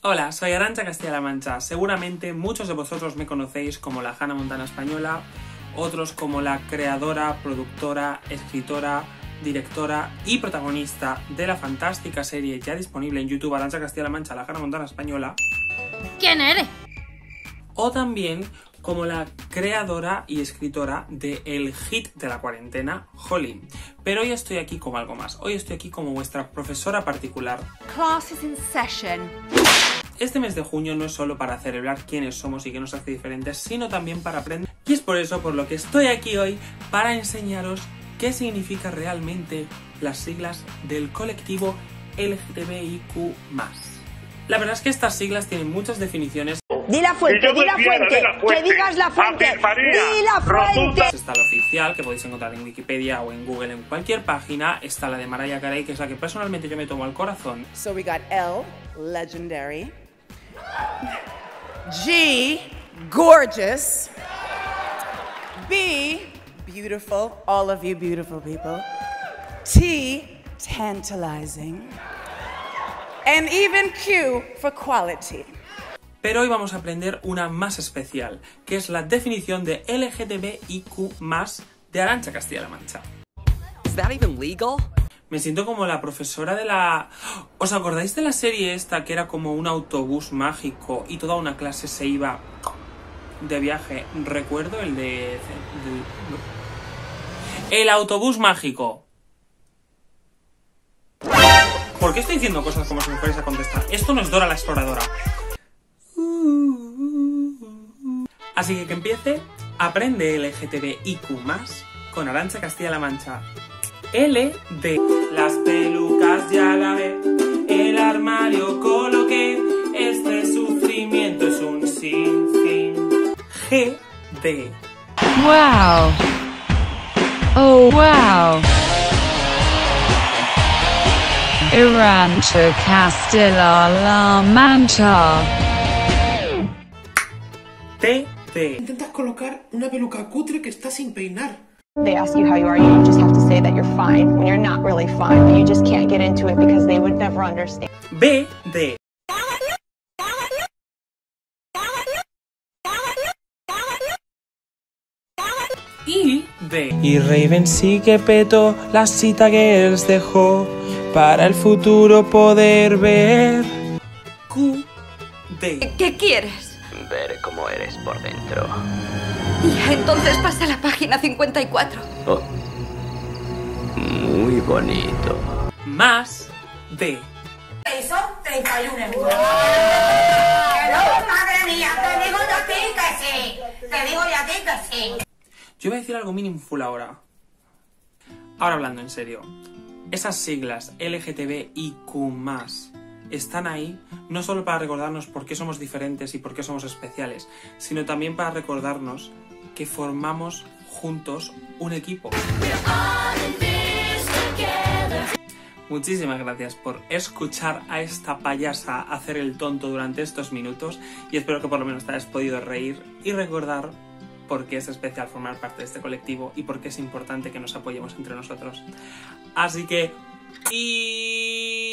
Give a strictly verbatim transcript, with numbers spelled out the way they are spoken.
Hola, soy Arantxa Castilla-La Mancha. Seguramente muchos de vosotros me conocéis como la Hannah Montana española, otros como la creadora, productora, escritora, directora y protagonista de la fantástica serie ya disponible en YouTube Arantxa Castilla-La Mancha, la Hannah Montana española. ¿Quién eres? O también como la creadora y escritora de el hit de la cuarentena, Holly. Pero hoy estoy aquí como algo más. Hoy estoy aquí como vuestra profesora particular. Class is in session. Este mes de junio no es solo para celebrar quiénes somos y qué nos hace diferentes, sino también para aprender. Y es por eso por lo que estoy aquí hoy, para enseñaros qué significa realmente las siglas del colectivo L G T B I Q más. La verdad es que estas siglas tienen muchas definiciones. Di la fuente, di la fuente, la fuente, que digas la fuente, di la fuente. Está la oficial, que podéis encontrar en Wikipedia o en Google, en cualquier página. Está la de Mariah Carey, que es la que personalmente yo me tomo al corazón. So we got L, legendary. G, gorgeous. B, beautiful, all of you beautiful people. T, tantalizing. And even Q for quality. Pero hoy vamos a aprender una más especial, que es la definición de L G T B I Q más de Arantxa Castilla-La Mancha. Is that even legal? Me siento como la profesora de la... ¿Os acordáis de la serie esta que era como un autobús mágico y toda una clase se iba de viaje? Recuerdo el de... El autobús mágico. ¿Por qué estoy diciendo cosas como si me fuerais a contestar? Esto no es Dora la Exploradora. Así que que empiece, aprende L G T B I Q más con Arantxa Castilla-La Mancha. L de las pelucas ya la ve, el armario coloqué, este sufrimiento es un sinfín. G de Wow. Oh wow. Arantxa Castilla-La Mancha. T de Intentas colocar una peluca cutre que está sin peinar. They ask you how you are, you just have to say that you're fine when you're not really fine, but you just can't get into it because they would never understand. B de I de Y Raven sí que petó la cita que él dejó para el futuro poder ver. Q de ¿Qué quieres? Ver cómo eres por dentro. Y entonces pasa a la página cincuenta y cuatro. Oh. Muy bonito. más de Eso, treinta y uno euros. Madre mía, te digo yo a ti que sí. Te digo yo a ti que sí. Yo voy a decir algo meaningful ahora. Ahora hablando en serio. Esas siglas L G T B I Q más están ahí no solo para recordarnos por qué somos diferentes y por qué somos especiales, sino también para recordarnos que formamos juntos un equipo. Muchísimas gracias por escuchar a esta payasa hacer el tonto durante estos minutos y espero que por lo menos te hayas podido reír y recordar por qué es especial formar parte de este colectivo y por qué es importante que nos apoyemos entre nosotros. Así que... Y...